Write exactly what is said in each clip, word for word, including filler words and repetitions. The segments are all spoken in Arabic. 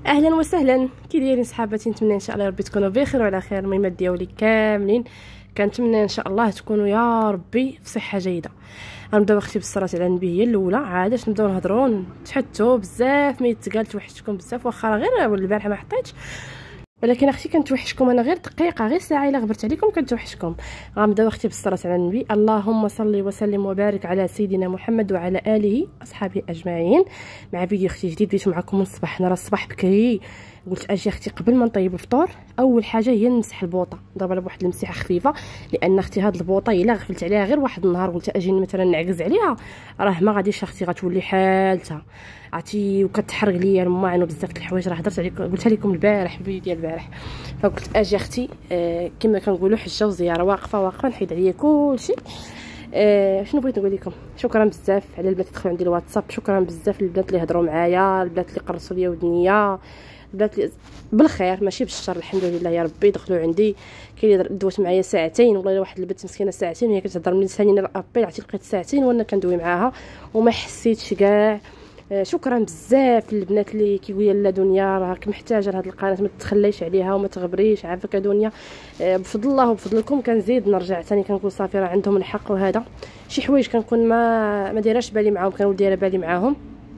اهلا وسهلا، كي دايرين صحاباتي؟ نتمنى ان شاء الله ربي تكونوا بخير وعلى خير. المهمات ديالي كاملين كنتمنى ان شاء الله تكونوا يا ربي في صحه جيده. غنبداو اختي بالصلاه على النبي، هي الاولى عاد باش نبداو نهضروا نتحدثوا بزاف. ما يتقال توحشتكم بزاف، واخا غير البارحه ما حطيتش، ولكن اختي كنتوحشكم انا غير دقيقه غير ساعه الا غبرت عليكم كنتوحشكم. غنبداو اختي بالصلاه على النبي. اللهم صل وسلم وبارك على سيدنا محمد وعلى اله اصحابه اجمعين. مع فيديو اختي جديد بديت معكم من الصباح. انا راه الصباح بكري قلت اجي اختي قبل ما نطيب الفطور اول حاجه هي نمسح البوطه، نضرب لها بواحد المسحه خفيفه، لان اختي هاد البوطه الا غفلت عليها غير واحد النهار قلت اجي مثلا نعكز عليها راه ما غاديش اختي غتولي حالتها عرفتي، وكتحرق ليا الماعن وبزاف د الحوايج. راه هضرت عليكم قلتها لكم البارح في الفيديو ديال البارح، فقلت اجي اختي آه كما كنقولوا حجه وزياره، واقفه واقفه نحيد عليا كلشي. آه شنو بغيت نقول لكم؟ شكرا بزاف على البنات اللي دخلوا عندي الواتساب، شكرا بزاف للبنات اللي هضروا معايا، البنات اللي قرصوا ليا ودنيا، البنات اللي بالخير ماشي بالشر الحمد لله يا ربي دخلوا عندي. كاين اللي دوات معايا ساعتين، والله واحد البنت مسكينه ساعتين وهي كتهضر من لساني لابيل، عرفتي لقيت ساعتين وانا كندوي معاها وما حسيتش كاع. شكرا بزاف للبنات اللي كيقولوا لا دنيا راك محتاجه لهاد القناه ما تتخليش عليها وما تغبريش، عافاك دنيا. بفضل الله وبفضلكم كنزيد نرجع ثاني كنقول صافي راه عندهم الحق، وهذا شي حوايج كنكون ما ما دايراش بالي معاهم كنولي دايره بالي معاهم.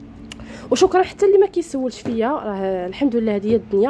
وشكرا حتى اللي ما كيسولش فيا، راه الحمد لله هذه هي الدنيا.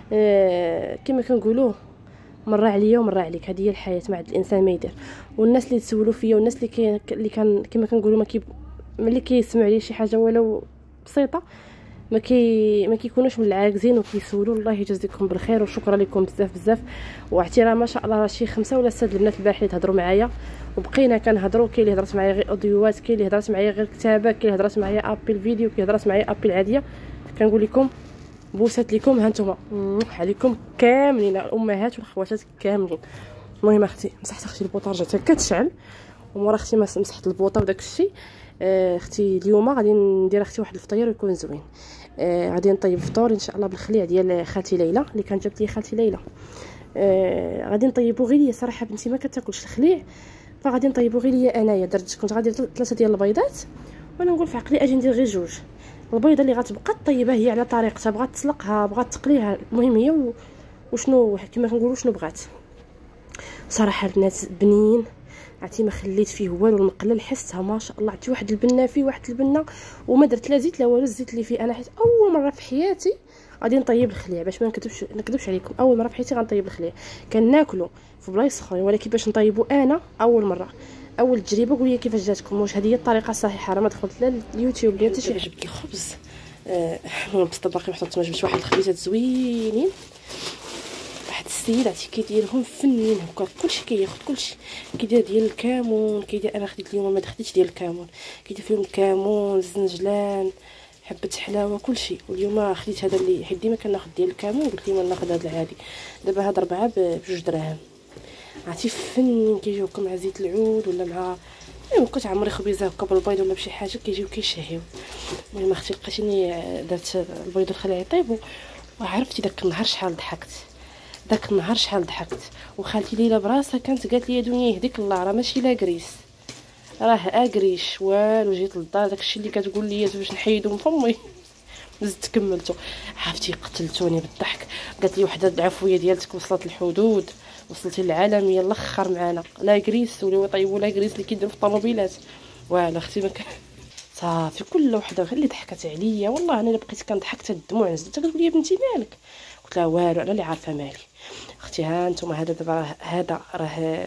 أه كما كنقولوا مره عليا ومره عليك، هذه هي الحياه ما عند الانسان ما يدير. والناس اللي تسولوا فيا والناس اللي كي اللي كان كما كنقولوا ما كي ملي كيسمعوا لي شي حاجه ولو بسيطه ما كي ما كيكونوش من العاجزين وكيسولوا. الله يجازيكم بالخير وشكرا لكم بزاف بزاف. واعترا ما شاء الله راه شي خمسه ولا سته البنات البارح اللي تهضروا معايا وبقينا كنهضروا. كاين اللي هضرت معايا غير اوديوات، كاين اللي هضرت معايا غير كتابه، كاين اللي هضرت معايا ابل فيديو، كاين اللي هضرت معايا ابل عاديه. كنقول لكم بوسات لكم ها نتوما عليكم كاملين الامهات والخواتات كاملين. المهم اختي مسحت اختي البوطه رجعت كتشعل، ومورا اختي ما مسحت البوطه وداك الشيء. اختي اليوم غادي ندير اختي واحد الفطير يكون زوين. آه غادي نطيب فطور ان شاء الله بالخليع ديال خالتي ليلى اللي كانت جابت لي خالتي ليلى. آه غادي نطيبو غير ليا صراحه بنتي ما كتاكلش الخليع، فغادي نطيبو غير ليا انايا. درت كنت غادي ثلاثه ديال البيضات وانا نقول في عقلي اجي ندير غير جوج. البيضه اللي غتبقى طيبها هي على طريقتها، بغات تسلقها بغات تقليها، المهم هي وشنو كما كنقولوا شنو بغات. صراحه البنات بنين عرفتي ما خليت فيه والو، المقلل حستها ما شاء الله. عرفتي واحد البنه فيه واحد البنه وما درت لا زيت لا والو، الزيت اللي فيه انا حيت اول مره في حياتي غادي نطيب الخليع. باش ما نكذبش نكذبش عليكم اول مره في حياتي غنطيب الخليع. كناكلو في بلايص اخرين ولكن باش نطيبو انا اول مره اول تجربه. قولي كيفاش جاتكم؟ واش هذه هي الطريقه الصحيحه؟ راه ما دخلت لا اليوتيوب لا حتى شي. جبت الخبز آه بسطه باقي محطوط، ما جبت واحد الخبيزات زوينين. واحد السيد عرفتي كيديرهم فنين هكا، كلشي كياخذ كلشي كيدير ديال الكمون. كيدير انا خديت اليوم ما خديتش ديال الكمون، كيدير فيهم الكمون الزنجلان حبه حلاوه كلشي. واليوم خديت هذا اللي حيت ديما كناخذ ديال الكمون، قلت لي ناخذ هذا العادي. دابا هاد ربعه بجوج دراهم عرفتي فنين، كيجيو هكا مع زيت العود ولا مع المهم كنت عمري خبيزه هكا بالبيض ولا بشي حاجه كيجيو كيشهيو. المهم اختي لقيتيني درت البيض والخليع يطيبوا، وعرفتي داك النهار شحال ضحكت داك النهار شحال ضحكت. وخالتي ليلى براسها كانت قالت لي دنيا يهديك الله راه ماشي لا كريس راه اكريش والو. جيت للدار داكشي اللي كتقول لي باش نحيدو من فمي زدت كملتو. عرفتي قتلتوني بالضحك. قالت لي وحده العفويه ديالتك وصلت الحدود، وصلتي للعالميه الاخر معانا لا كريس ولاو يطيبوا لا كريس اللي كيديروا في الطوموبيلات. والو اختي ما كان صافي كل وحده غير اللي ضحكت عليا. والله انا بقيت كنضحك حتى الدموع نزلت. كتقول لي بنتي مالك؟ قلت لها والو انا اللي عارفه مالي. اختي ها نتوما هذا دابا هذا راه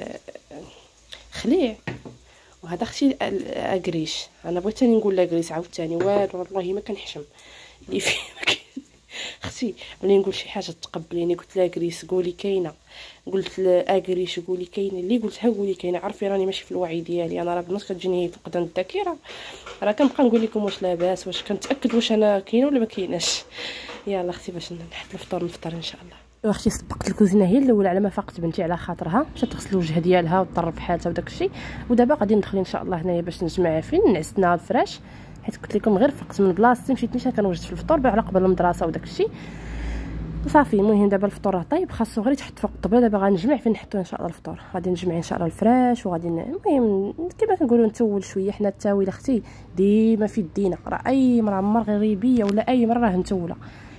خليع وهذا اختي اكريش. انا بغيت ثاني نقول لا كريس عاوتاني والو والله ما كنحشم اللي فيه اختي. ملي نقول شي حاجه تقبليني قلت لا كريس قولي كاينه، قلت لا اكريش قولي كاينه، اللي قلتها قولي كاينه. عرفي راني ماشي في الوعي ديالي انا، راه بالنص كتجيني فقدان الذاكره. راه كنبقى نقول لكم واش لاباس واش كنتاكد واش انا كاينه ولا ما كايناش. يلا اختي باش نحط الفطور نفطر ان شاء الله. واختي سبقت الكوزينه هي الاولى على ما فاقت بنتي على خاطرها، مشات تغسل الوجه ديالها وتطرف حالتها وداك الشيء. ودابا غادي ندخل ان شاء الله هنايا باش نجمع فين نعسنا الفراش، حيت قلت لكم غير فقت من بلاصتي مشيت نيشان كنوجد في الفطور على قبل المدرسه وداك الشيء صافي. المهم دابا الفطور راه طيب خاصو غير يتحط فوق الطبله. دابا غنجمع فين نحطو ان شاء الله الفطور. غادي نجمع ان شاء الله الفراش وغادي المهم كما كنقولوا نتول شويه. حنا التاويل اختي ديما في يدينا، راه اي مرة عمر غريبيه ولا اي مره راه نتوله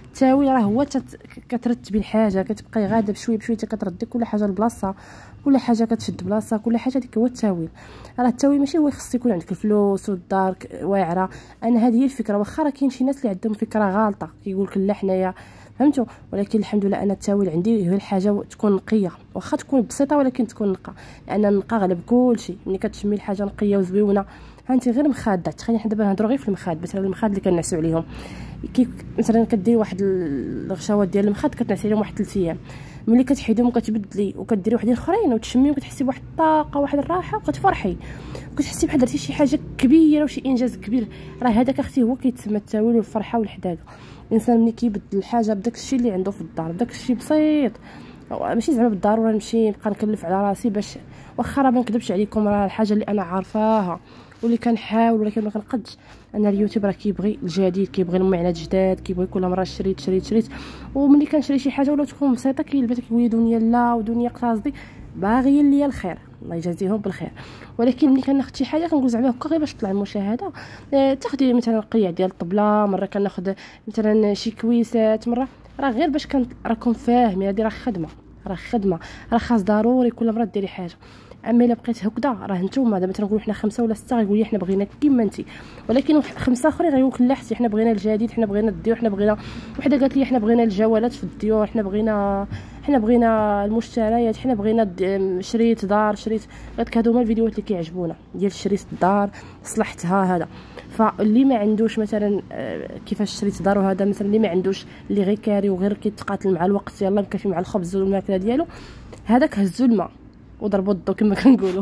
التاويل راه هو تت... كترتبي الحاجه، كتبقاي غاده بشويه بشويه كتردي كل حاجه لبلاصه، كل حاجه كتشد بلاصه، كل حاجه ديك هو التاويل. راه التاويل ماشي هو خص يكون عندك الفلوس والدار واعره. انا هذه هي الفكره، واخا راه كاين شي ناس اللي عندهم فكره غالطه كيقول لك لا حنايا فهمتوا، ولكن الحمد لله انا التاويل عندي هي الحاجه تكون نقيه، واخا تكون بسيطه ولكن تكون نقه، لان النقه غالب كلشي. ملي كتشمي الحاجه نقيه وزويونه هانتي غير مخاده، تخيلي حنا دابا نهضروا غير في المخاد، مثلا المخاد اللي كنعسوا عليهم كي مثلا كديري واحد الغشاوات ديال المخاد كتنعسي عليهم واحد ثلاث ايام، ملي كتحيدهم وكتبدلي وكديري وحدين اخرين وتشمي وكتحسي بواحد الطاقه واحد الراحه وكتفرحي وكتحسي بحال درتي شي حاجه كبيره وشي انجاز كبير. راه هذاك اختي هو كيتسمى التاويل والفرحه والحداقه. الانسان ملي كيبدل الحاجه بداك الشيء اللي عنده في الدار، بداك الشيء بسيط، ماشي زعما بالضروره نمشي نبقى نكلف على راسي باش، واخا راه ما نكذبش عليكم راه الحاجه اللي انا عارفاها واللي كنحاول ولكن ما كنقدش. انا اليوتيوب راه كيبغي الجديد، كيبغي المعنى جداد، كيبغي كل مره شريت شريت شريت، وملي كنشري شي حاجه ولا تكون بسيطه كيلبس كيقول دنيا لا ودنيا قصدي باغيين ليا الخير، الله يجازيهم بالخير. ولكن ملي كناخذ شي حاجه كنقول زعما هكا غير باش تطلع المشاهده، اه تاخدي مثلا قيع ديال الطبله، مره كناخذ مثلا شي كويسات، مره راه غير باش كن راكم فاهمين هذه راه خدمه، راه خدمه، راه خاص ضروري كل مره ديري حاجه. اما الا بقيت هكذا راه نتوما دابا تنقولوا حنا خمسه ولا سته غيقول لي حنا بغينا كيما انت، ولكن خمسه اخرين غيقول لك لا حتى حنا بغينا الجديد، حنا بغينا الديور، حنا بغينا، وحده قالت لي حنا بغينا الجوالات في الديور، حنا بغينا حنا بغينا المشتريات، حنا بغينا شريت دار، شريت غير هادو هما الفيديوهات اللي كيعجبونا ديال شريت الدار صلحتها هذا. فاللي ما عندوش مثلا كيفاش شريت دار وهذا مثلا اللي ما عندوش اللي غير كاري وغير كيتقاتل مع الوقت يلاه مكافي مع الخبز والماكله ديالو، هذاك هزوا الماء وضربوا الضو كما كنقولوا.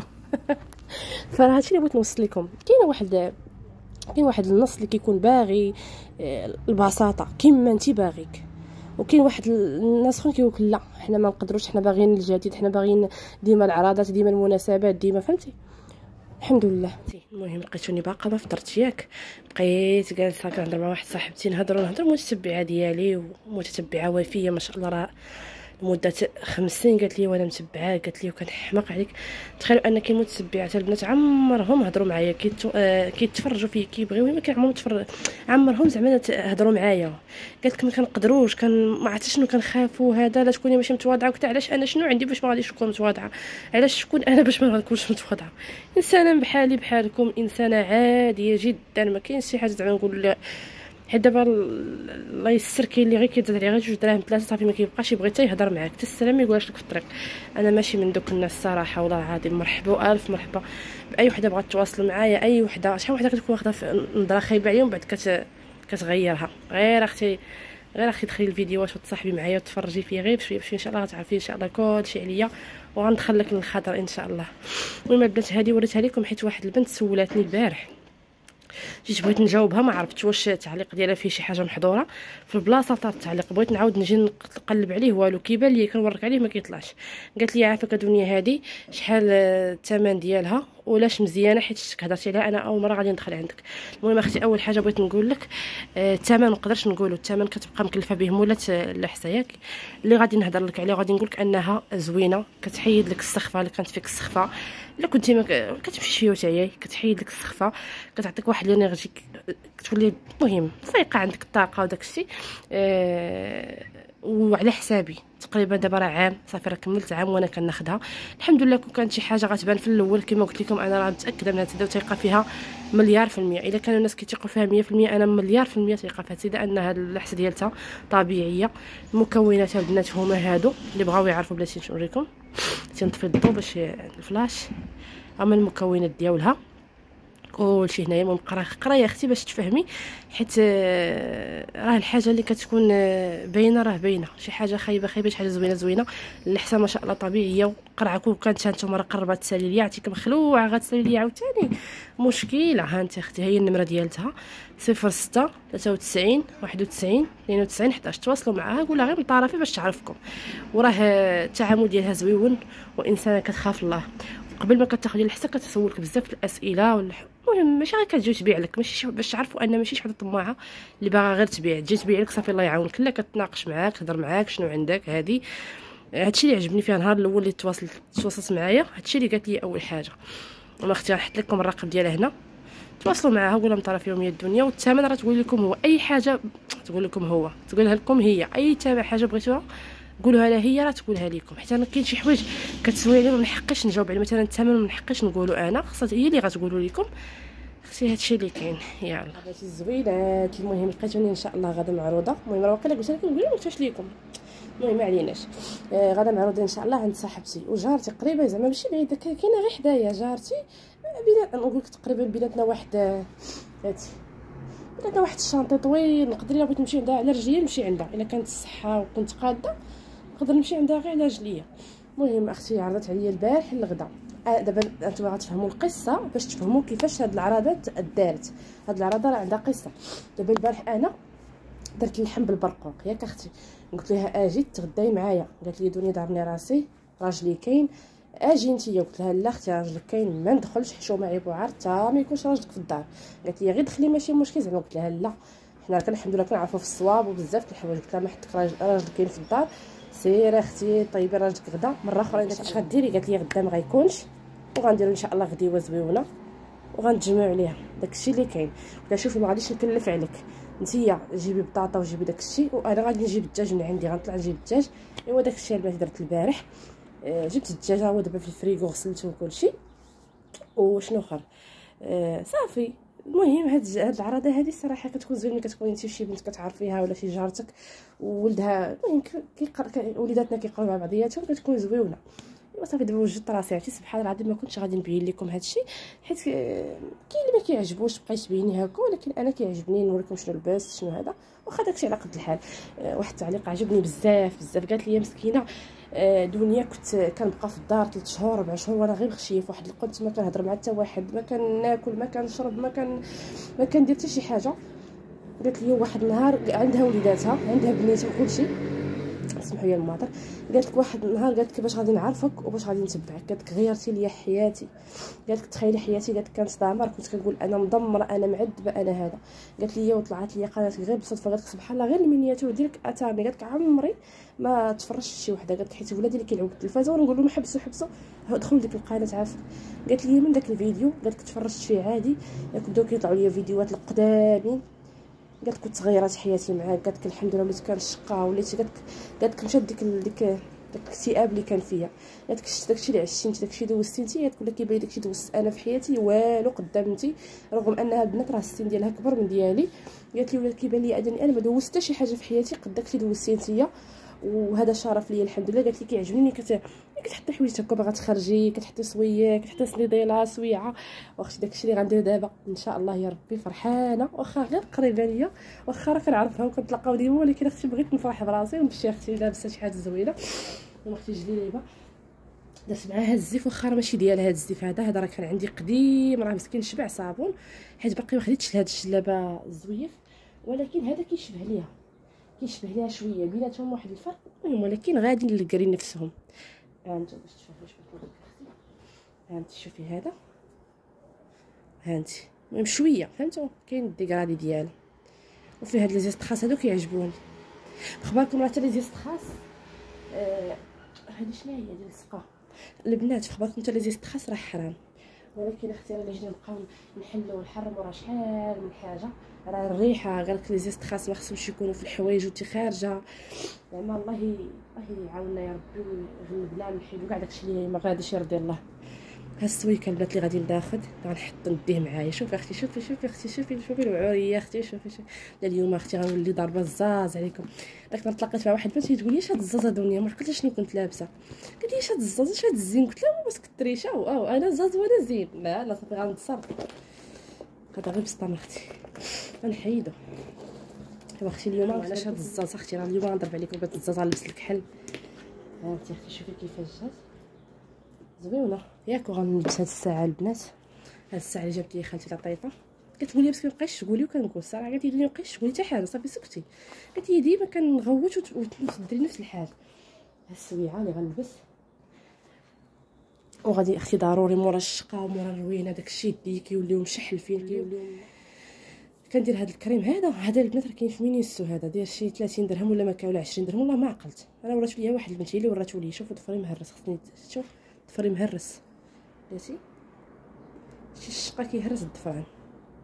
فراه هادشي اللي بغيت نوصل لكم. كاين واحد كاين واحد النص اللي كيكون باغي البساطه كيما انت باغيك، وكاين واحد الناس اخرين كيقولوا لا حنا ما نقدروش، حنا باغيين الجديد، حنا باغيين ديما العراضات، ديما المناسبات، ديما فهمتي. الحمد لله. المهم لقيتوني باقا ما فطرتش ياك، بقيت جالسه كنهضر مع واحد صاحبتي، نهضروا نهضروا متتبعه ديالي ومتتبعه وفيه ما شاء الله، راه لمده خمس سنين قالت لي وانا متبعاه، قالت لي وكنحماق عليك. تخيلوا ان كاين متتبعات البنات عمرهم هضروا معايا، كيتو... آه... كيتفرجوا فيا كيبغيوني، ما كيعمرهم تفر... عمرهم زعما هضروا معايا. قالت لك ما كنقدروش، كان ما عرفتش شنو كنخافوا هذا، لا تكوني ماشي متواضعه. قلت علاش انا شنو عندي باش ما غاديش نكون متواضعه؟ علاش شكون انا باش ما غنكونش متواضعه؟ انسانه بحالي بحالكم، انسانه عاديه جدا، ما كاينش شي حاجه زعما نقول لا حيت دابا الله يسر كاين اللي غير كيزاد عليه غير جوج دراهم ثلاثه صافي ما كيبقاش يبغي حتى يهضر معاك حتى السلام ما يقولش لك في الطريق. انا ماشي من دوك الناس صراحه والله العظيم. مرحبا الف مرحبا باي وحده بغات تواصل معايا، اي وحده شحال وحده كتكون واخده نظره خايبه عليهم بعد كت كتغيرها. غير اختي غير اختي دخلي الفيديوهات وتصاحبي معايا وتفرجي فيه غير بشويه بشويه ان شاء الله غتعرفي ان شاء الله كلشي عليا وغندخل لك للخاطر ان شاء الله. المهم البنات هذه وريتها لكم حيت واحد البنت سولاتني البارح، جيت بغيت نجاوبها ما عرفتش واش التعليق ديالها فيه شي حاجه محظوره في البلاصه تاع التعليق، بغيت نعاود نجي نقلب عليه والو كيبان لي كنورك عليه ما كيطلعش. قالت لي عافاك الدنيا هذه شحال الثمن ديالها ولاش مزيانه حيت شتك هضرتي عليها انا اول مره غادي ندخل عندك. المهم اختي اول حاجه بغيت نقول لك الثمن ما نقدرش نقولوا الثمن كتبقى مكلفه به مولات اللحسه ياك. اللي غادي نهضر لك عليه غادي نقول لك انها زوينه، كتحيد لك السخفه اللي كانت فيك السخفه، الا كنتي ما كتمشي فيه وتعياي كتحيد لك السخفه، كتعطيك واحد الانرجي كتولي المهم فايقه عندك الطاقه وداك الشيء. أه وعلى حسابي تقريبا دابا راه عام صافي، راه كملت عام وانا كناخذها الحمد لله. كون كانت شي حاجه غتبان في الاول كما قلت لكم انا راه متاكده منها تبداو ثقه فيها مليار في المية. الا كانوا الناس كيثيقوا فيها مية في المية انا مليار في المية ثقه فيها سيده انها اللحسه ديالتها طبيعيه. المكونات البنات هما هادو اللي بغاو يعرفوا بلاتي نوريكم، تنطفي الضو باش الفلاش. اما المكونات ديالها كلشي هنايا. المهم قرا قرا يا اختي باش تفهمي، حيت راه الحاجه اللي كتكون باينه راه باينه، شي حاجه خايبه خايبه، شي حاجه زوينه زوينه. اللحسه ما شاء الله طبيعيه وقرعه. كون كانت هانتوما راه قربات تسالي ليا عرفتي مخلوعه غتسالي ليا عاوتاني مشكله. ها انت اختي هي النمره ديالتها صفر ستة ثلاثة وتسعين واحد وتسعين اثنين وتسعين حداش. تواصلوا معاها قولها غير من طرفي باش تعرفكم. وراه التعامل ديالها زويون وانسانه كتخاف الله. قبل ما كتاخدي الحسه كتسولك بزاف الاسئله والح... المهم ماشي غير كتجي تبيع لك، ماشي باش تعرفوا ان ماشي شي وحده طماعه اللي باغا غير تبيع تجي تبيع لك صافي الله يعاونك. لا كتناقش معاك تهضر معاك شنو عندك. هذه هادشي اللي عجبني فيها النهار الاول اللي تواصلت تواصلت معايا، هادشي اللي قالت لي اول حاجه. انا اختي نحط لكم الرقم ديالها هنا تواصلوا معها قولها مطرف يوميه الدنيا. والثمن راه تقول لكم هو اي حاجه تقول لكم هو تقولها لكم هي اي تابع حاجه بغيتوها قولوها لها هي راه تقولها لكم. حتى انا كاين شي حوايج كتسوي عليهم ما نحقش نجاوب عليه، مثلا الثمن ما نحقش نقولوا انا، خاصها هي اللي غتقولوا لكم. اختي هادشي اللي كاين. يلا بغيتي الزوينات. المهم لقيتوني ان شاء الله غدا معروضه. المهم راه واقيلا قلت لكم نقول قلتش لكم، المهم ما عليناش. آه غدا معروضه ان شاء الله عند صاحبتي وجارتي قريبه، زعما ماشي بعيده، كاينه غير حدايا جارتي. بينا نقول لك تقريبا بيناتنا واحد هاتي بيناتنا واحد الشانطي طويل. نقدر الا بغيت نمشي عندها على رجليا نمشي عندها، الا كانت الصحه وكنت قاده نقدر نمشي عندها غير على رجليا. المهم اختي عرضت عليا البارح الغدا. آه دابا انتما غتفهموا القصه باش تفهموا كيفاش هاد العراضات دارت. هاد العراضه راه عندها قصه. دابا البارح انا درت اللحم بالبرقوق ياك اختي، قلت لها اجي تغداي معايا، قالت لي دوني ضربني راسي راجلي كاين اجي نتيا. قلت لها لا اختي راجلك كاين ما ندخلش حشومه عيب وعار حتى ما يكونش راجلك في الدار. قالت لي غير دخلي ماشي مشكل زعما. قلت لها لا حنا كان الحمد لله كنعرفوا في الصواب وبزاف د الحوايج. قلت لها ما حدك راجل, راجل كاين في الدار، سير اختي طيبي راجلك غدا مره اخرى. قالت اش غديري؟ قالت لي غدا ما غيكونش وغنديروا ان شاء الله غديوه زويونه وغنتجمعوا عليها داكشي اللي كاين. قلت لها شوفي ما غاديش نكلف عليك، نتيا جيبي بطاطا وجيبي داكشي وانا غادي نجيب الدجاج من عندي، غنطلع نجيب الدجاج. ايوا داكشي البارح درت البارح. آه جبت الدجاج هو دابا في الفريغو غسلته وكلشي. وشنو اخر آه صافي. المهم هاد هاد العراضه هادي الصراحه كتكون زوينه، كتكون انت شي بنت كتعرفيها ولا شي جارتك وولدها، المهم كيقرا وليداتنا كيقراو مع بعضياتهم كتكون زويونه. صافي دابا وجدت راسي عرفتي سبحان الله العظيم ما كنتش غادي نبين لكم هادشي حيت كاين اللي ما كيعجبوش تبقاي تبيني هكا، ولكن انا كيعجبني نوريكم شنو لبست شنو هذا، واخا داكشي على قد الحال. أه واحد التعليق عجبني بزاف بزاف، قالت لي مسكينه أه دنيا كنت كنبقى في الدار ثلاث شهور أربع شهور وانا غير مخشيه واحد القدس، ما كنهضر مع حتى واحد، ما كناكل ما كنشرب ما كان ما كندير حتى شي حاجه. قالت لي واحد النهار عندها وليداتها عندها بنيتها وكلشي سمحوا لي الماطر، قالت لك واحد النهار قالت لك باش غادي نعرفك وباش غادي نتبعك، قالت لك غيرتي لي حياتي، قالت لك تخيلي حياتي قالت لك كانت دامر، كنت كنقول انا مدمره انا معذبه انا هذا. قالت لي وطلعت لي قناتك غير بالصدفه، قالت لك سبحان الله غير المينياتور ديالك اتاني، قالت لك عمري ما تفرجت شي وحده، قالت لك حيت ولادي اللي كيلعبوا بالتلفازه ونقول لهم حبسوا حبسوا دخلوا لديك القناه عافاك. قالت لي من داك الفيديو قالت لك تفرجت فيه عادي، بداو كيطلعوا لي فيديوهات القدامين، قالت كنت تغيرت حياتي معاك، قالت لك الحمد لله وليت كنشقى وليت، قالت قالت لك مشات ديك ديك داك الاكتئاب اللي كان فيا، قالت لك شتي داكشي اللي عشتي انت داكشي دوزتي انت، قالت لك كيبان داكشي دوزت انا في حياتي والو قدام انت، رغم انها بنات راه السن ديالها كبر من ديالي، قالت لي ولات كيبان لي انني انا ما دوزت حتى شي حاجه في حياتي قد داكشي دوزتي انت، وهذا شرف ليا الحمد لله. قالت لي كيعجبني كت كتحطي حوايج هكا باغا تخرجي، كتحطي سويه كتحطي سنيديله سويعه، واختي داكشي اللي غندير دابا ان شاء الله يا ربي. فرحانه واخا غير قريبه ليا واخا راه كنعرفها وكنتلاقاو ديما، ولكن اختي بغيت نفرح براسي ونمشي اختي لابسه شي حاجه زوينه. واختي جليبه درت معاها الزيف، واخا راه ماشي ديالها هذا الزيف هذا هذا راه كان عندي قديم، راه مسكين شبع صابون حيت باقي ما خديتش لهاد الجلابه الزويف، ولكن هذا كيشبه ليها كيشبه ليها شويه بيناتهم واحد الفرق المهم، ولكن غادي نلقري نفسهم. ها انت باش تشوفي واش بغيت نوريك اختي، ها انت شوفي هذا ها انت المهم شويه فهمتوا كاين الديكرادي ديالو، وفي هاد لي زيستخاس هادو كيعجبوني. بخباركم راه حتى لي زيستخاس آه هادي شنو هي ديال السقا البنات، في خباركم حتى لي زيستخاس راه حرام، ولكن اختي راه جينا نبقاو نحلوا ونحرموا راه شحال من حاجه، راه الريحه قالك لي زيستخاس ما خصهمش يكونوا في الحوايج وانت خارجه، زعما الله الله يعاوننا يا ربي ويغلب لنا ونحيدو كاع داكشي اللي ما غاديش يرضي الله. ها السويكه البنات اللي غادي نداخل غنحط نديه معايا، شوفي اختي شوفي شوفي اختي شوفي شوفي الوعوريه اختي شوفي شوفي اليوم اختي غنولي ضاربه الزاز عليكم. داك نهار تلاقيت مع واحد البنت تقول لي اش هاد الزازه دنيا، ما عرفتش شنو كنت لابسه، قالت لي اش هاد الزاز اش هاد الزين، قلت لها بس كتريشه او انا زاز وانا زين، لا لا صافي غنتصر هذا غير بسطام اختي غنحيدو. ايوا اختي اليوم علاش هاد الزاز اختي راه اليوم غنضرب عليكم بهاد الزاز، غنلبس لك حل. ها انت اختي شوفي كيفاش جات زوينه ياك، وغنلبس هاد الساعه البنات، هاد الساعه اللي جابت لي خالتي لطيفه، كتقول لي باسكو مابقيتش تقولي وكنقول الصراحه، قالت لي مابقيتش تقولي حتى حاجه صافي سكتي، قالت لي ديما كنغوت وتديري نفس الحال. ها السويعه اللي غنلبس وغادي اختي ضروري مورا الشقه ومورا الروينه داكشي يدي كيوليو مشحل فيه كيوليو. كندير هذا الكريم هذا هذا البنات راه كاين في مينيسو، هذا داير شي ثلاثين درهم ولا ما كان ولا عشرين درهم والله ما عقلت، انا ورات ليا واحد البنت هي اللي وراتو لي، شوفوا ضفري مهرس، خصني شوف ضفري مهرس بلاتي شي الشقه كيهرس الضفران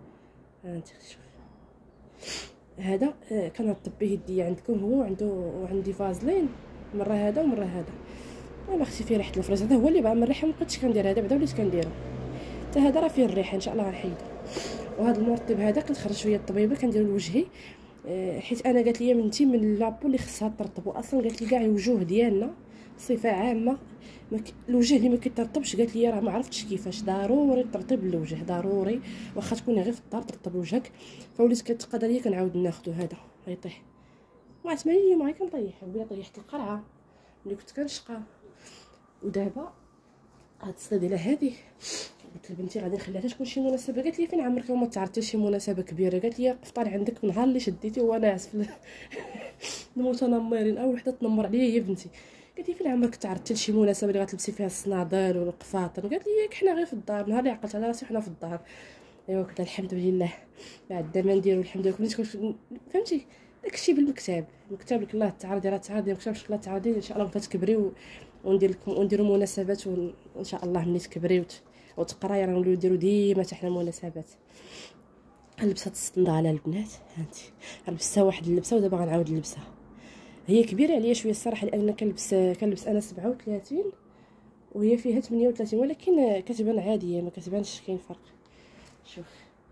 ها انت شوف هذا كنرطب به يدي عندكم هو عنده وعندي فازلين مره هذا ومره هذا. انا اختي فيه ريحه الفريز هذا هو اللي بقى من الريحه ما بقيتش كندير هذا بعدا وليت كنديرو حتى هذا راه فيه الريحه ان شاء الله غنحيدو. وهذا المرطب هذا كنخرج شويه الطبيبه كنديرو لوجهي حيت انا قالت لي بنتي من لابو اللي خصها ترطب واصلا قالت لي كاع الوجوه ديالنا بصفه عامه مك... الوجه اللي ما كيترطبش قالت لي راه ما عرفتش كيفاش ضروري ترطيب الوجه ضروري واخا تكوني غير في الدار ترطب وجهك. فوليت كتقدر ليا كنعاود ناخذو هذا غيطيح ما عرفت مالي اليوم غير كنطيح بلا طيحت القرعه ملي كنت كنشقى. ودابا هاد الصيد ديال هذه قلت لبنتي غادي نخليها تكون شي مناسبه. قالت لي فين عمرك وما تعرضتي شي مناسبه كبيره؟ قالت لي قفطان عندك نهار اللي شديتي وانا ناعس في المتنمرين اول وحده تنمر عليا هي بنتي. قالت لي فين عمرك تعرضتي لشي مناسبه اللي غتلبسي فيها الصنادل والقفاطن؟ قالت لي ياك حنا غير في الدار نهار اللي عقلت على راسي حنا في الدار. ايوا قلت الحمد لله بعد ما نديرو الحمد لله كنت فهمتي داكشي بالمكتاب المكتاب لك الله تعرضي راه تعرضي مكتبش الله تعرضي ان شاء الله ملي تكبري وندير لكم ونديروا مناسبات وان شاء الله ملي تكبري وتقراي راه نوليو نديرو ديما حتى حنا مناسبات. لبسه الصنداله البنات هانتي لبستها واحد اللبسه ودابا غنعاود نلبسها. هي كبيره عليا شويه الصراحه لان كنلبس كنلبس انا سبعة وثلاثين وهي فيها ثمانية وثلاثين ولكن كتبان عاديه ما كتبانش كاين فرق. شوف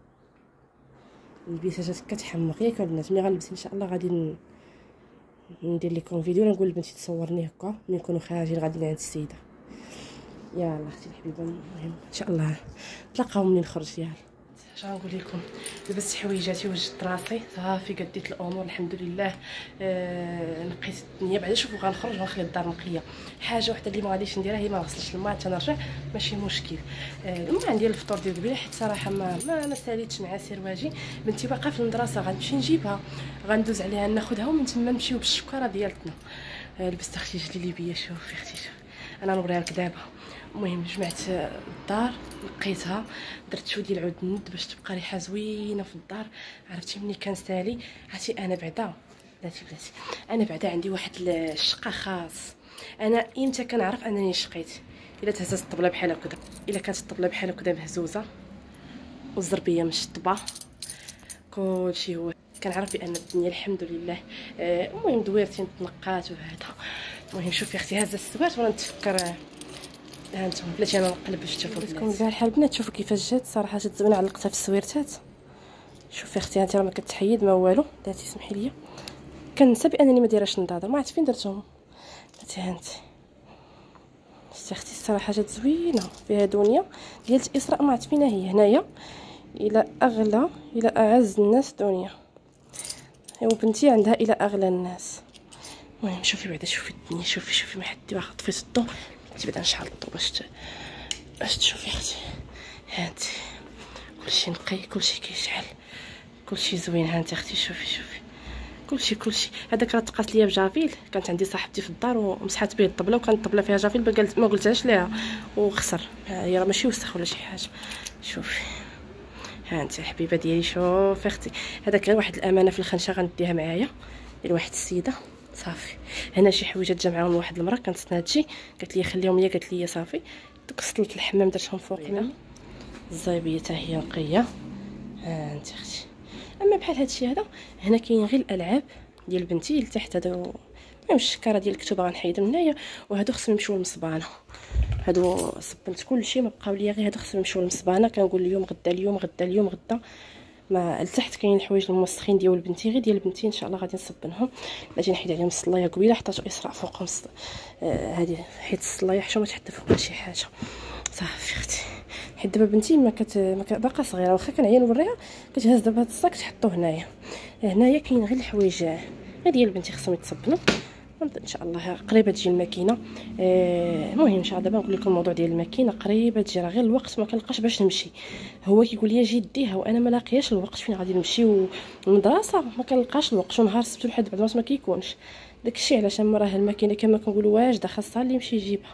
البيسه جات كتحمق ياك البنات. ملي غنلبس ان شاء الله غادي ندير لكم فيديو نقول لبنتي تصورني هكا ملي نكونوا خارجين غاديين عند السيده. يلا اختي الحبيبه المهم ان شاء الله نتلاقاو ملي نخرج. يلا اش غنقول لكم لبست حويجاتي وجدت راسي صافي قديت الامور الحمد لله. آه نقيت الدنيا بعدا شوفوا غنخرج غنخلي الدار نقيه. حاجه وحده اللي ما غاديش نديرها هي ما نغسلش الماء حتى نرجع ماشي مشكل. آه المهم ندير الفطور ديال قبيله حيت صراحه ما ما, ما ساليتش مع سرواجي. بنتي باقا في المدرسه غنمشي نجيبها غندوز عليها ناخذها ومن تما نمشيو بالشكاره ديالتنا. آه لبست اختي جليبيه شوفي اختي شوفي انا نوريها لك دابا. المهم جمعت الدار نقيتها درت شويه ديال العود الند باش تبقى ريحه زوينه في الدار. عرفتي ملي كنسالي عرفتي انا بعدا بلاتي بلاتي انا بعدا عندي واحد الشقه خاص. انا امتى كنعرف انني شقيت؟ الا تهزت الطبله بحال هكذا الا كانت الطبله بحال هكذا مهزوزه والزربيه مشطبه كلشي هو كنعرف بان الدنيا الحمد لله. المهم آه دويرتي تنقات وهذا. المهم شوفي اختي هازه السوات وانا نتفكر ها انتم بلاتي انا نقلب باش تشوفوا لكم البارحه البنات. شوفوا كيفاش جات صراحه جات زوينه علقتها في السويرتات. شوفي اختي هانتي راه ما كتحيد ما والو بلاتي سمحي لي كنسى بانني ما دايراش نضاضر ما عرفت فين درتهم بلاتي هانتي. شتي اختي الصراحه جات زوينه فيها دنيا ديال الاسراء ما عرفت فينا هي هنايا الى اغلى الى اعز الناس دنيا. ايوا بنتي عندها الى اغلى الناس. المهم شوفي بعدا شوفي الدنيا شوفي شوفي ما حد واخا طفيت الضو بعدا نشعل الضو باش باش تشوفي اختي هانتي كلشي نقي كلشي كيشعل كلشي زوين. هانتي اختي شوفي شوفي كلشي كلشي. هذاك راه تقات ليا بجافيل كانت عندي صاحبتي في الدار ومسحات به الطبله وكانت الطبله فيها جافيل ما قلت ما قلتهاش ليها وخسر. هي راه ماشي وسخ ولا شي حاجه. شوفي هانتي الحبيبه ديالي شوفي اختي هذاك غير واحد الامانه في الخنشه غنديها معايا ديال واحد السيده صافي. هنا شي حويجات جا معاهم واحد المره كانت هادشي قالت لي خليهم ليا قالت لي صافي. دوك سطلت الحمام درتهم فوق هنا. الزايبيه حتى هي نقيه. ها انت اختي اما بحال هادشي هذا هنا كاين غير الالعاب ديال بنتي لتحت. هادو المهم الشكاره ديال الكتب غنحيد من هنايا وهادو خصهم يمشيو للمصبانه. هادو صبنت كلشي ما بقاو ليا غير هادو خصهم يمشيو للمصبانه. كنقول اليوم غدا اليوم غدا اليوم غدا. ما لتحت كاين الحوايج الموسخين ديال بنتي غير ديال بنتي ان شاء الله غادي نصبنهم. باجي نحيد عليهم الصلايه قبيله حطيت اسراء فوقهم هذه آه حيت الصلايه حشومه تحط فوقها شي حاجه صافي اختي. حيت دابا بنتي ما كت ما باقا صغيره واخا كنعيا نوريها كتهز دابا هاد الصاك تحطو هنايا. هنايا كاين غير الحوايج غير ديال بنتي خصهم يتصبنوا ان شاء الله قريبه تجي الماكينه. المهم ان شاء الله دابا نقول لكم الموضوع ديال الماكينه قريبه تجي راه غير الوقت ما كنلقاش باش نمشي. هو كيقول لي جي ديها وانا ما لاقياش الوقت فين غادي نمشي والمدرسه ما كنلقاش الوقت ونهار السبت والحد بعد ما كيكونش. داكشي علاش اما راه الماكينه كما كنقولوا واجده خاصها اللي يمشي يجيبها.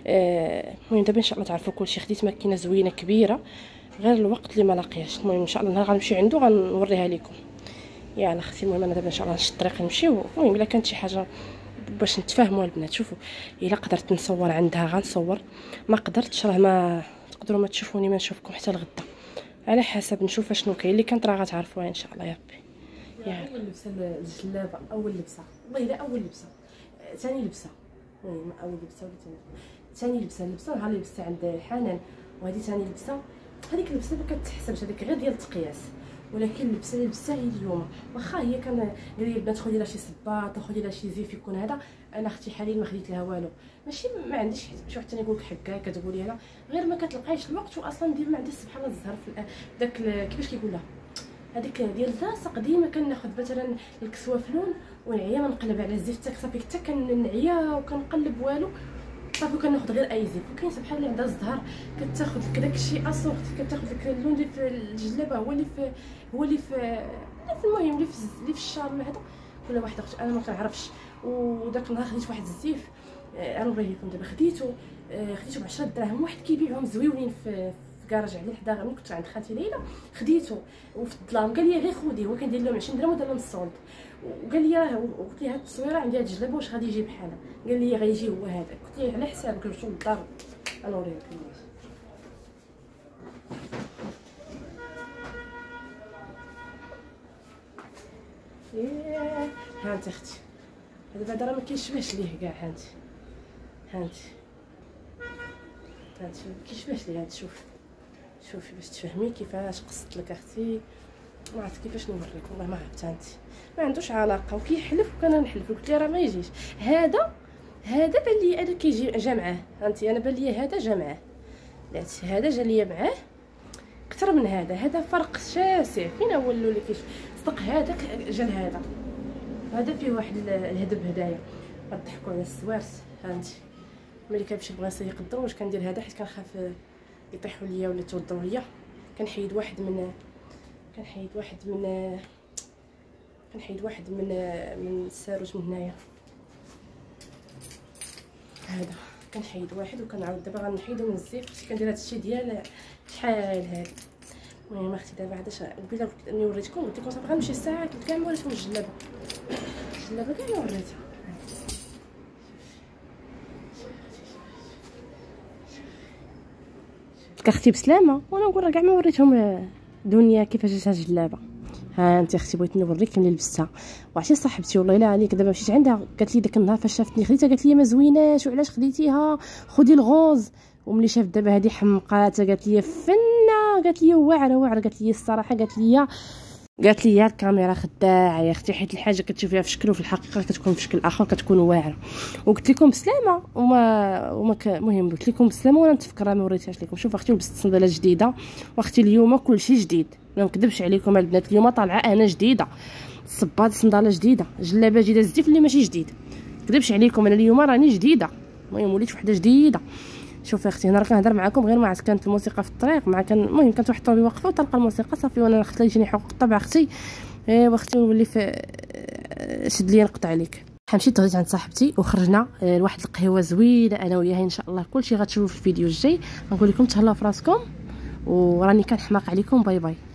المهم دابا ان شاء الله تعرفوا كلشي. خديت ماكينه زوينه كبيره غير الوقت اللي ما لاقياش. المهم ان شاء الله نهار غنمشي عنده غنوريها لكم. يلا اختي المهم انا دابا ان شاء الله نشد الطريق نمشيو. المهم الا كانت شي حاجه باش نتفاهموا البنات شوفوا الا قدرت نصور عندها غنصور ما قدرتش راه ما تقدروا ما تشوفوني ما نشوفكم حتى الغدا. على حسب نشوف شنو كاين. اللي كانت راه غتعرفوها ان شاء الله يا ربي. يا اول لبسه الجلابه، اول لبسه والله الا اول لبسه. ثاني لبسه المهم اول لبسه ولا ثاني ثاني لبسه اللبسه نهار اللي لبستها عند حنان، وهذه ثاني لبسه. هذيك اللبسه ما كتحسبش، هذيك غير ديال التقياس، ولكن اللبسه اللي لبستها هي اليوم واخا هي كان قال لي البنات خدي لها شي صباط خدي لها شي زيف يكون هذا. انا اختي حاليا ما خديت لها والو، ماشي ما عنديش شي واحد ثاني يقول لك حكا كتقولي انا غير ما كتلقايش الوقت. واصلا ديما ما عنديش سبحان الله الزهر في داك كيفاش كيقول لها هذيك ديال اللاصق. ديما كناخذ مثلا الكسوه فلون ونعيا نقلب على الزيت حتى صافي حتى كنعيا وكنقلب والو صافي كناخذ غير اي زيت. وكاين سبحان الله عندها الزهر كتاخذ لك داك الشيء اصوغ كتاخذ لك اللون اللي في الجلابه هو اللي في هو اللي في اللي في المهم اللي في اللي في الشال هذا ولا واحد اختي انا ما كنعرفش. وداك النهار خديت واحد الزيف انا نوريه لكم دابا. خديتو خديتو ب عشرة دراهم، واحد كيبيعهم زويونين في كراج على حدا ملي كنت عند خالتي ليلى. خديتو وفي الظلام قال لي غير خديه، هو كندير لهم عشرين درهم ودار لهم الصولد. وقال لي قلت ليه هاد التصويره عندي هاد الجلابه واش غادي يجي بحالها؟ قال لي غيجي هو هذا. قلت ليه على حسابك جبتو للدار انا نوريه لكم. ياه ها انت اختي هذا بعدا راه ما كيشبهش ليه كاع. ها انت ها انت ها انت كيشبهش ليه. هاد شوف شوفي باش تفهمي كيفاش قصت لك اختي. ما عرفت كيفاش نوريك والله ما عرفت. انت ما عندوش علاقه وكيحلف وكان نحلف. قلت ليه راه ما يجيش هذا. هذا بان لي انا كيجي جا معاه. انت انا بان لي هذا جا معاه. لات هذا جا ليا معاه اكثر من هذا. هذا فرق شاسع. فين هو اللي كيش صدق هذاك جا لهذا. هذا فيه واحد الهدب هدايا غضحكوا على السوارس. ها انت ملي كنمشي نبغي نصيق الضو واش كندير هذا حيت كنخاف يطيحوا ليا ولا توضوا ليا. كنحيد واحد من كنحيد واحد من كنحيد واحد من من الساروج من هنايا. هذا كنحيد واحد وكنعاود دابا غنحيدو من الزيت. كنت كندير هذا الشيء ديال شحال هذا. المهم اختي دابا عاد قبيله قلت اني وريتكم قلت لكم صافي غنمشي الساعه قلت كاع ما وريتكم الجلابه. الجلابه كاع ما وريتها. اختي بسلامه وانا نقول راه كاع ما وريتهم دنيا كيفاش جات هاد الجلابه. ها انت اختي بغيت نوريك ملي لبستها. وعرفتي صاحبتي والله الا عليك دابا مشيت عندها قالت لي داك النهار فاش شافتني خديتها قالت لي ما زويناش وعلاش خديتيها خدي الغوز. وملي شافت دابا هذه حمقات قالت لي فنه قالت لي واعره واعره. قالت لي الصراحه قالت لي قالت لي الكاميرا خداعه يا اختي حيت الحاجه كتشوفيها في شكل وفي الحقيقه كتكون في شكل اخر كتكون واعره. وقلت لكم بسلامه وما وما المهم قلت لكم بسلامه وانا نتفكر ما وريتهاش لكم. شوف اختي لبست صنداله جديده واختي اليوم كلشي جديد ما نكذبش عليكم البنات. اليوم طالعه انا جديده صباط صنداله جديده جلابه جديده الزيف اللي ماشي جديد. نكذبش عليكم انا اليوم راني جديده. المهم وليت وحده جديده. شوفي اختي هنا راه كنهضر معكم غير ما عرفت كانت الموسيقى في الطريق مع كان المهم كانت واحد الطوبي واقفه وطلقه الموسيقى صافي وانا خفت يجيني حقوق الطبع اختي. ايوا اختي نولي في شد لي نقطع عليك. مشيت غديت عند صاحبتي وخرجنا لواحد القهوه زوينه انا وياها ان شاء الله. كلشي غتشوفوا في الفيديو الجاي. نقول لكم تهلاو في راسكم وراني كنحماق عليكم. باي باي.